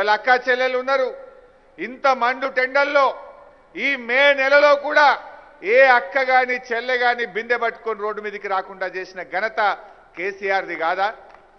ఇవాళ అక్క చెల్లెలు ఉన్నారు. ఇంత మండు టెండల్లో ఈ మే నెలలో కూడా ఏ అక్క గాని చెల్లె గాని బిందె పట్టుకొని రోడ్డు మీదకి రాకుండా చేసిన ఘనత కేసీఆర్ది కాదా?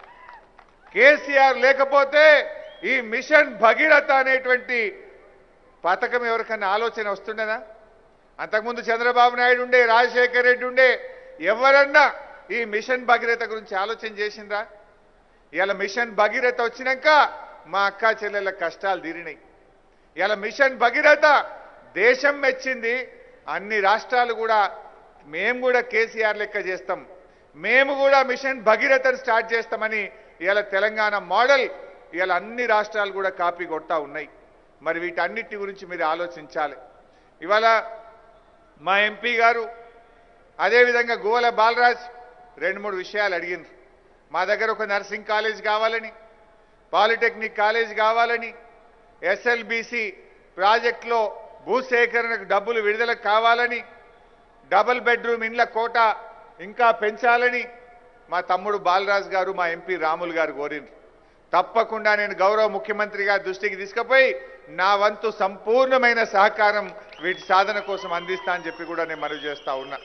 కేసీఆర్ లేకపోతే ఈ మిషన్ భగీరథ అనేటువంటి పథకం ఎవరికన్నా ఆలోచన వస్తుండేనా? అంతకుముందు చంద్రబాబు నాయుడు ఉండే, రాజశేఖర్ రెడ్డి ఉండే, ఎవరన్నా ఈ మిషన్ భగీరథ గురించి ఆలోచన చేసిండ్రా? ఇలా మిషన్ భగీరథ వచ్చినాక మా అక్క చెల్లెళ్ళ కష్టాలు తీరినాయి. ఇలా మిషన్ భగీరథ దేశం మెచ్చింది. అన్ని రాష్ట్రాలు కూడా మేము కూడా కేసీఆర్ లెక్క చేస్తాం, మేము కూడా మిషన్ భగీరథను స్టార్ట్ చేస్తామని ఇలా తెలంగాణ మోడల్ ఇలా అన్ని రాష్ట్రాలు కూడా కాపీ కొడతా ఉన్నాయి. మరి వీటన్నిటి గురించి మీరు ఆలోచించాలి. ఇవాళ మా ఎంపీ గారు అదేవిధంగా గోవల బాలరాజ్ 2-3 విషయాలు అడిగినారు. మా దగ్గర ఒక నర్సింగ్ కాలేజ్ కావాలని, పాలిటెక్నిక్ కాలేజ్ కావాలని, ఎస్ఎల్బిసి ప్రాజెక్టులో భూసేకరణకు డబ్బులు విడుదల కావాలని, డబుల్ బెడ్రూమ్ ఇండ్ల కోట ఇంకా పెంచాలని మా తమ్ముడు బాలరాజ్ గారు, మా ఎంపీ రాములు గారు కోరినారు. తప్పకుండా నేను గౌరవ ముఖ్యమంత్రి గారి దృష్టికి తీసుకుపోయి నా వంతు సంపూర్ణమైన సహకారం వీటి సాధన కోసం అందిస్తా అని చెప్పి కూడా నేను మనవి చేస్తా ఉన్నా.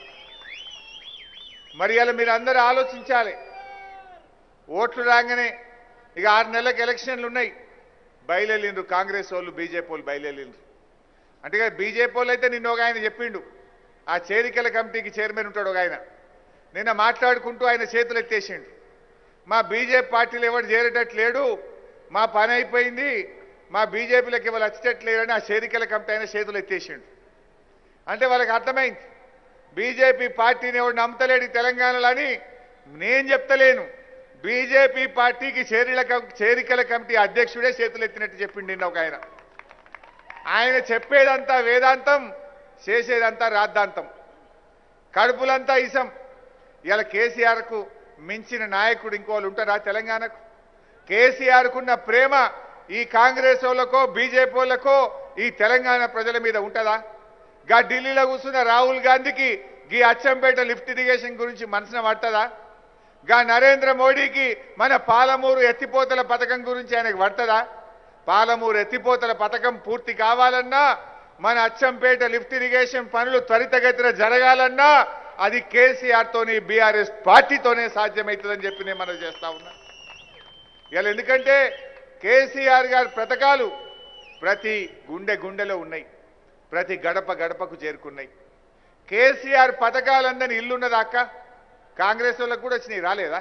మరి అలా మీరు అందరూ ఆలోచించాలి. ఓట్లు రాగానే ఇక 6 నెలలకు ఎలక్షన్లు ఉన్నాయి, బయలుదేరిండ్రు కాంగ్రెస్ వాళ్ళు, బీజేపీ వాళ్ళు బయలుదేరిండ్రు. అంటే బీజేపీ వాళ్ళు అయితే నిన్న ఒక ఆయన చెప్పిండు, ఆ చేరికల కమిటీకి చైర్మన్ ఉంటాడు ఒక ఆయన, నిన్న మాట్లాడుకుంటూ ఆయన చేతులు ఎత్తేసిండు. మా బీజేపీ పార్టీలు ఎవరు చేరేటట్లేడు, మా పని అయిపోయింది, మా బీజేపీలకు ఎవరు వచ్చేటట్లేరని ఆ చేరికల కమిటీ ఆయన చేతులు ఎత్తేసిండు. అంటే వాళ్ళకి అర్థమైంది బీజేపీ పార్టీని ఎవరు నమ్మతలేడు తెలంగాణలో అని. నేను చెప్తలేను, బీజేపీ పార్టీకి చేరికల కమిటీ అధ్యక్షుడే చేతులు ఎత్తినట్టు చెప్పిండు నిన్న ఒక ఆయన. ఆయన చెప్పేదంతా వేదాంతం, చేసేదంతా రాద్ధాంతం, కడుపులంతా ఇసం. ఇలా కేసీఆర్కు మించిన నాయకుడు ఇంకోళ్ళు ఉంటారా తెలంగాణకు? కేసీఆర్కున్న ప్రేమ ఈ కాంగ్రెస్ వాళ్ళకో బీజేపీ వాళ్ళకో ఈ తెలంగాణ ప్రజల మీద ఉంటుందా? గా ఢిల్లీలో కూర్చున్న రాహుల్ గాంధీకి ఈ అచ్చంపేట లిఫ్ట్ ఇరిగేషన్ గురించి మనసున పట్టదా? గా నరేంద్ర మోడీకి మన పాలమూరు ఎత్తిపోతల పథకం గురించి ఆయనకు పట్టదా? పాలమూరు ఎత్తిపోతల పథకం పూర్తి కావాలన్నా, మన అచ్చంపేట లిఫ్ట్ ఇరిగేషన్ పనులు త్వరితగతిన జరగాలన్నా అది కేసీఆర్ తోని బీఆర్ఎస్ పార్టీతోనే సాధ్యమవుతుందని చెప్పి నేను మనం చేస్తా ఉన్నా. ఇలా ఎందుకంటే కేసీఆర్ గారి పథకాలు ప్రతి గుండెలో ఉన్నాయి, ప్రతి గడప గడపకు చేరుకున్నాయి. కేసీఆర్ పథకాలందని ఇల్లున్నదా అక్క? కాంగ్రెస్ వాళ్ళకు కూడా వచ్చినాయి, రాలేదా?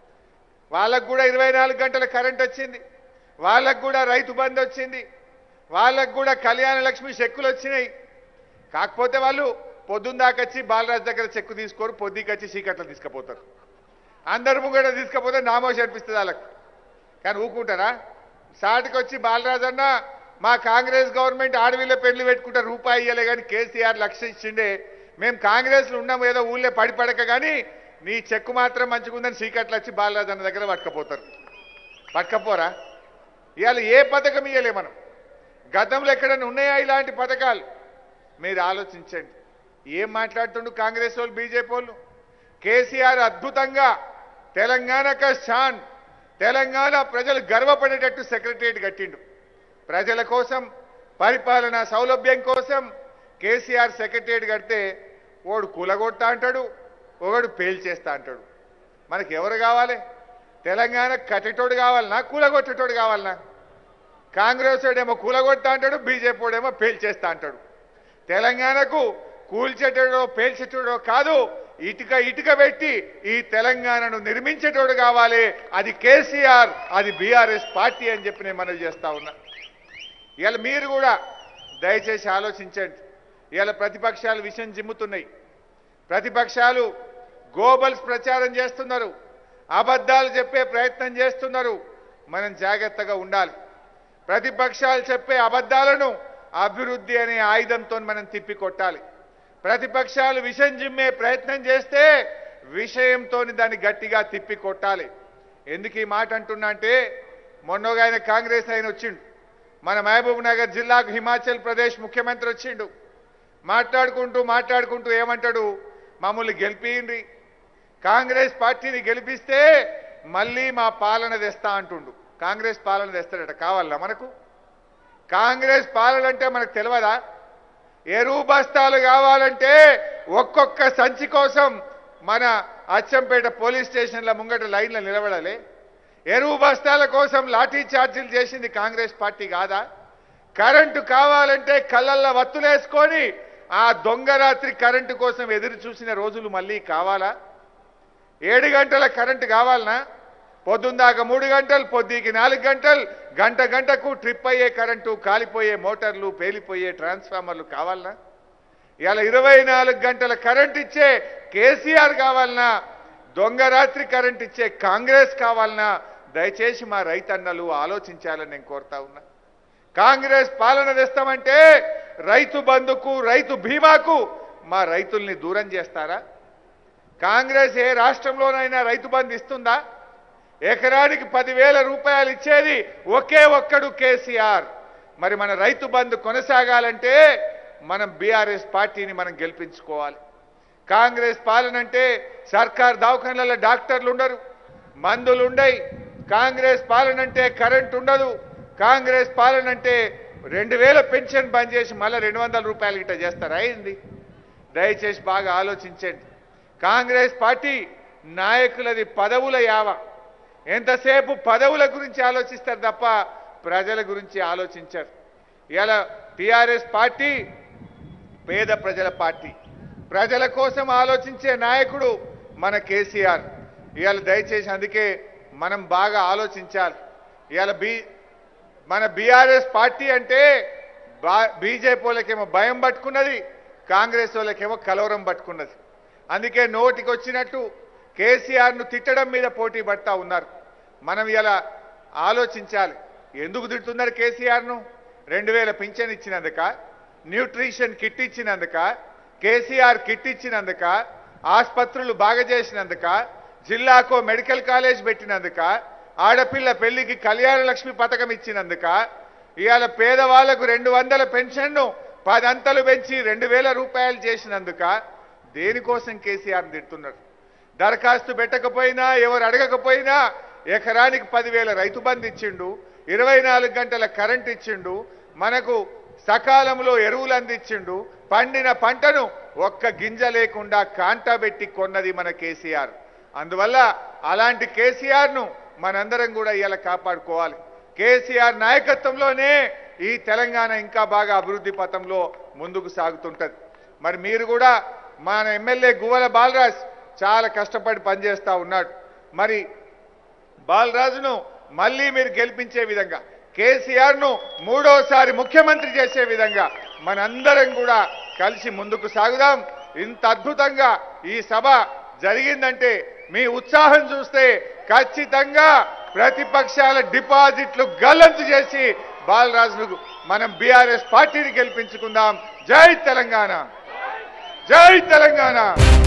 వాళ్ళకు కూడా 24 గంటల కరెంట్ వచ్చింది, వాళ్ళకు కూడా రైతు బంధు వచ్చింది, వాళ్ళకు కూడా కళ్యాణ లక్ష్మి చెక్కులు వచ్చినాయి. కాకపోతే వాళ్ళు పొద్దున్న దాకొచ్చి బాలరాజు దగ్గర చెక్కు తీసుకోరు, పొద్దుకొచ్చి చీకట్లో తీసుకుపోతారు. అందరు ముంగట తీసుకపోతే నామోషి అనిపిస్తుంది వాళ్ళకు. కానీ ఊకుంటారా? సాటికి వచ్చి బాలరాజు అన్న మా కాంగ్రెస్ గవర్నమెంట్ ఆడవిళ్ళ పెళ్లి పెట్టుకుంటే రూపాయి ఇయ్యలే, కానీ కేసీఆర్ లక్ష్యం ఇచ్చిండే, మేము కాంగ్రెస్లో ఉన్నాము ఏదో ఊళ్ళో పడిపడక, కానీ నీ చెక్కు మాత్రం మంచిగుందని చీకట్లు వచ్చి బాలరాజు అన్న దగ్గర పట్టుకపోతారు. పట్టుకపోరా? ఇవాళ ఏ పథకం ఇయ్యలే మనం. గతంలో ఎక్కడైనా ఉన్నాయా ఇలాంటి పథకాలు? మీరు ఆలోచించండి. ఏం మాట్లాడుతుండు కాంగ్రెస్ వాళ్ళు బీజేపీ వాళ్ళు? కేసీఆర్ అద్భుతంగా తెలంగాణ కా షాన్, తెలంగాణ ప్రజలు గర్వపడేటట్టు సెక్రటరియట్ కట్టిండు. ప్రజల కోసం, పరిపాలనా సౌలభ్యం కోసం కేసీఆర్ సెక్రటరియట్ కడితే ఓడు కూలగొడతా అంటాడు, ఒకడు పేల్చేస్తా అంటాడు. మనకి ఎవరు కావాలి? తెలంగాణ కట్టేటోడు కావాలన్నా, కూలగొట్టేటోడు కావాలన్నా? కాంగ్రెస్ వాడేమో కూలగొడతా అంటాడు, బీజేపీ వాడేమో పేల్చేస్తా అంటాడు. తెలంగాణకు కూల్చేటోడో పేల్చేటోడో కాదు, ఇటుక పెట్టి ఈ తెలంగాణను నిర్మించేటోడు కావాలి. అది కేసీఆర్, అది బీఆర్ఎస్ పార్టీ అని చెప్పి నేను మనవి చేస్తా ఉన్నా. ఇవాళ మీరు కూడా దయచేసి ఆలోచించండి. ఇవాళ ప్రతిపక్షాలు విషయం జిమ్ముతున్నాయి, ప్రతిపక్షాలు గోబల్స్ ప్రచారం చేస్తున్నారు, అబద్ధాలు చెప్పే ప్రయత్నం చేస్తున్నారు. మనం జాగ్రత్తగా ఉండాలి. ప్రతిపక్షాలు చెప్పే అబద్ధాలను అభివృద్ధి అనే ఆయుధంతో మనం తిప్పి కొట్టాలి. ప్రతిపక్షాలు విషం జిమ్మే ప్రయత్నం చేస్తే విషయంతో దాన్ని గట్టిగా తిప్పి కొట్టాలి. ఎందుకు ఈ మాట అంటున్నా అంటే, మొన్నగా ఆయన కాంగ్రెస్ ఆయన వచ్చిండు, మన మహబూబ్ నగర్ జిల్లాకు హిమాచల్ ప్రదేశ్ ముఖ్యమంత్రి వచ్చిండు. మాట్లాడుకుంటూ ఏమంటాడు? మమ్మల్ని గెలిపియండి, కాంగ్రెస్ పార్టీని గెలిపిస్తే మళ్ళీ మా పాలన తెస్తా అంటుండు. కాంగ్రెస్ పాలన తెస్తాడట. కావాలా మనకు? కాంగ్రెస్ పాలన అంటే మనకు తెలియదా? ఎరువు బస్తాలు కావాలంటే ఒక్కొక్క సంచి కోసం మన అచ్చంపేట పోలీస్ స్టేషన్ల ముంగట లైన్లో నిలబడాలి. ఎరువు బస్తాల కోసం లాఠీ చార్జీలు చేసింది కాంగ్రెస్ పార్టీ కాదా? కరెంటు కావాలంటే కళ్ళల్లో వత్తులేసుకొని ఆ దొంగ రాత్రి కరెంటు కోసం ఎదురు చూసిన రోజులు మళ్ళీ కావాలా? 7 గంటల కరెంటు కావాలనా? పొద్దుందాకా 3 గంటలు, పొద్దుకి 4 గంటలు, గంట గంటకు ట్రిప్ అయ్యే కరెంటు, కాలిపోయే మోటార్లు, పేలిపోయే ట్రాన్స్ఫార్మర్లు కావాలనా? ఇవాళ 24 గంటల కరెంట్ ఇచ్చే కేసీఆర్ కావాలనా? దొంగ రాత్రి కరెంట్ ఇచ్చే కాంగ్రెస్ కావాలనా? దయచేసి మా రైతన్నలు ఆలోచించాలని నేను కోరుతా ఉన్నా. కాంగ్రెస్ పాలన తెస్తామంటే రైతు బంధుకు, రైతు బీమాకు మా రైతుల్ని దూరం చేస్తారా? కాంగ్రెస్ ఏ రాష్ట్రంలోనైనా రైతు బంధు ఇస్తుందా? ఎకరానికి 10,000 రూపాయలు ఇచ్చేది ఒకే ఒక్కడు కేసీఆర్. మరి మన రైతు బంధు కొనసాగాలంటే మనం బీఆర్ఎస్ పార్టీని మనం గెలిపించుకోవాలి. కాంగ్రెస్ పాలన అంటే సర్కార్ దవాఖానాలలో డాక్టర్లు ఉండరు, మందులు ఉండయి. కాంగ్రెస్ పాలన అంటే కరెంట్ ఉండదు. కాంగ్రెస్ పాలన అంటే 2000 పెన్షన్ బంద్ చేసి మళ్ళీ 200 రూపాయలు గిట్ట చేస్తారా? అయింది. దయచేసి బాగా ఆలోచించండి. కాంగ్రెస్ పార్టీ నాయకులది పదవుల యావ. ఎంతసేపు పదవుల గురించి ఆలోచిస్తారు తప్ప ప్రజల గురించి ఆలోచించరు. ఇవాళ టీఆర్ఎస్ పార్టీ పేద ప్రజల పార్టీ, ప్రజల కోసం ఆలోచించే నాయకుడు మన కేసీఆర్. ఇవాళ దయచేసి అందుకే మనం బాగా ఆలోచించాలి. ఇవాళ మన బీఆర్ఎస్ పార్టీ అంటే బీజేపీ వాళ్ళకేమో భయం పట్టుకున్నది, కాంగ్రెస్ వాళ్ళకేమో కలవరం పట్టుకున్నది. అందుకే నోటికి వచ్చినట్టు కేసీఆర్ను తిట్టడం మీద పోటీ పడతా ఉన్నారు. మనం ఇలా ఆలోచించాలి. ఎందుకు తిడుతున్నారు కేసీఆర్ను? 2000 పింఛన్ ఇచ్చినందుక, న్యూట్రిషన్ కిట్ ఇచ్చినందుక, కేసీఆర్ కిట్ ఇచ్చినందుక, ఆసుపత్రులు బాగా చేసినందుక, జిల్లాకో మెడికల్ కాలేజ్ పెట్టినందుక, ఆడపిల్ల పెళ్లికి కళ్యాణ లక్ష్మి పథకం ఇచ్చినందుక, ఇవాళ పేదవాళ్లకు 200 పెన్షన్ను 10 అంతలు పెంచి 2000 రూపాయలు చేసినందుక, దేనికోసం కేసీఆర్ తిడుతున్నారు? దరఖాస్తు పెట్టకపోయినా, ఎవరు అడగకపోయినా ఎకరానికి 10,000 రైతు బంధు ఇచ్చిండు, 24 గంటల కరెంట్ ఇచ్చిండు, మనకు సకాలంలో ఎరువులు అందించిండు, పండిన పంటను ఒక్క గింజ లేకుండా కాంటాబెట్టి కొన్నది మన కేసీఆర్. అందువల్ల అలాంటి కేసీఆర్ను మనందరం కూడా ఇలా కాపాడుకోవాలి. కేసీఆర్ నాయకత్వంలోనే ఈ తెలంగాణ ఇంకా బాగా అభివృద్ధి పథంలో ముందుకు సాగుతుంటది. మరి మీరు కూడా మన ఎమ్మెల్యే గువ్వల బాలరాజ్ చాలా కష్టపడి పనిచేస్తా ఉన్నాడు. మరి బాలరాజును మళ్ళీ మీరు గెలిపించే విధంగా, కేసీఆర్ను 3వసారి ముఖ్యమంత్రి చేసే విధంగా మనందరం కూడా కలిసి ముందుకు సాగుదాం. ఇంత అద్భుతంగా ఈ సభ జరిగిందంటే మీ ఉత్సాహం చూస్తే ఖచ్చితంగా ప్రతిపక్షాల డిపాజిట్లు గల్లంతు చేసి బాలరాజును మనం బీఆర్ఎస్ పార్టీని గెలిపించుకుందాం. జై తెలంగాణ, జై తెలంగాణ.